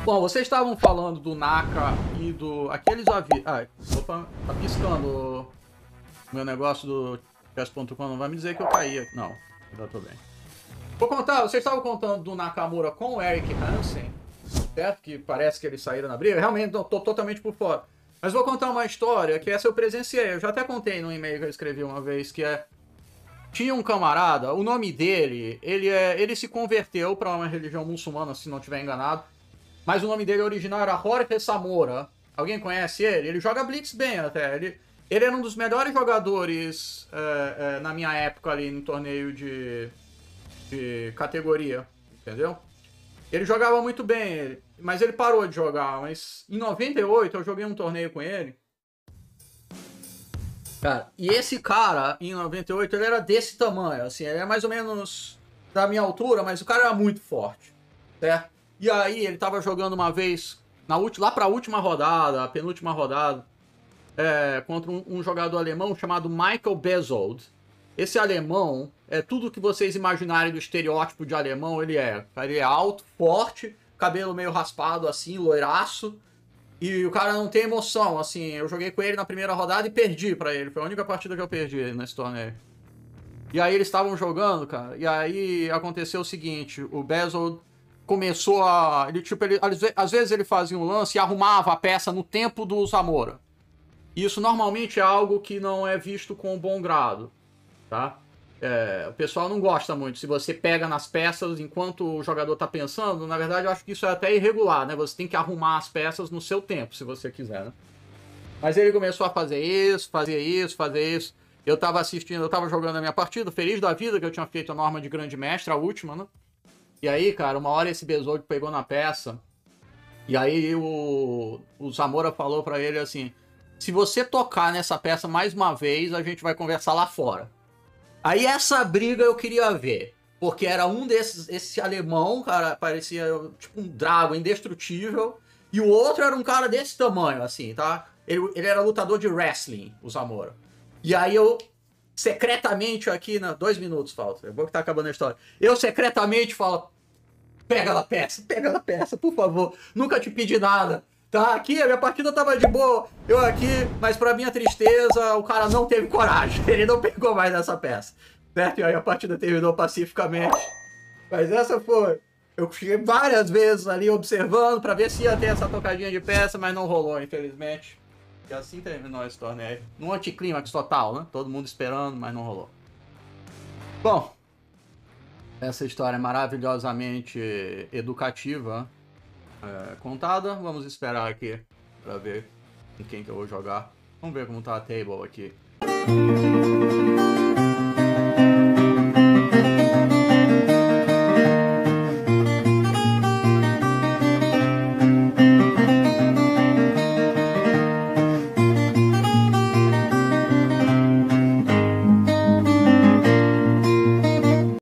Bom, vocês estavam falando do Naka e do... Aqueles avisos... Ah, opa, tá piscando o meu negócio do chess.com. Não vai me dizer que eu caí aqui. Não, já tô bem. Vou contar, vocês estavam contando do Nakamura com o Eric Hansen, certo? Que parece que eles saíram na briga. Realmente, não, tô totalmente por fora. Mas vou contar uma história que essa eu presenciei. Eu já até contei no e-mail que eu escrevi uma vez, que é... Tinha um camarada, o nome dele, ele se converteu para uma religião muçulmana, se não estiver enganado. Mas o nome dele original era Jorge Samora. Alguém conhece ele? Ele joga Blitz bem até. Ele era um dos melhores jogadores na minha época ali no torneio de categoria, entendeu? Ele jogava muito bem, mas ele parou de jogar. Mas em 98 eu joguei um torneio com ele. Cara, e esse cara, em 98, ele era desse tamanho, assim, ele é mais ou menos da minha altura, mas o cara era muito forte, certo? E aí ele tava jogando uma vez, lá pra última rodada, a penúltima rodada, contra um jogador alemão chamado Michael Bezold. Esse alemão, é tudo que vocês imaginarem do estereótipo de alemão, ele é. Ele é alto, forte, cabelo meio raspado assim, loiraço. E o cara não tem emoção, assim, eu joguei com ele na primeira rodada e perdi pra ele. Foi a única partida que eu perdi nesse torneio. E aí eles estavam jogando, cara, e aí aconteceu o seguinte, o Bezold começou a... às vezes ele fazia um lance e arrumava a peça no tempo do Zamora. Isso normalmente é algo que não é visto com bom grado, tá? O pessoal não gosta muito. Se você pega nas peças enquanto o jogador tá pensando, na verdade eu acho que isso é até irregular, né? Você tem que arrumar as peças no seu tempo, se você quiser, né? Mas ele começou a fazer isso, fazer isso, fazer isso. Eu tava assistindo, eu tava jogando a minha partida, feliz da vida que eu tinha feito a norma de grande mestre, a última, né? E aí, cara, uma hora esse Bezold pegou na peça, e aí o Zamora falou pra ele assim, se você tocar nessa peça mais uma vez, a gente vai conversar lá fora. Aí essa briga eu queria ver, porque era um desses, esse alemão, cara, parecia tipo um drago indestrutível, e o outro era um cara desse tamanho, assim, tá? Ele era lutador de wrestling, o Zamora. E aí eu, secretamente aqui, 2 minutos falta, eu vou que tá acabando a história. Eu secretamente falo, pega na peça, por favor, nunca te pedi nada. Tá, aqui a minha partida tava de boa, eu aqui, mas pra minha tristeza, o cara não teve coragem, ele não pegou mais essa peça, certo? E aí a partida terminou pacificamente. Mas essa foi... Eu cheguei várias vezes ali observando pra ver se ia ter essa tocadinha de peça, mas não rolou, infelizmente. E assim terminou esse torneio. Num anticlímax total, né? Todo mundo esperando, mas não rolou. Bom, essa história é maravilhosamente educativa. Contada, vamos esperar aqui pra ver com quem que eu vou jogar. Vamos ver como tá a table aqui.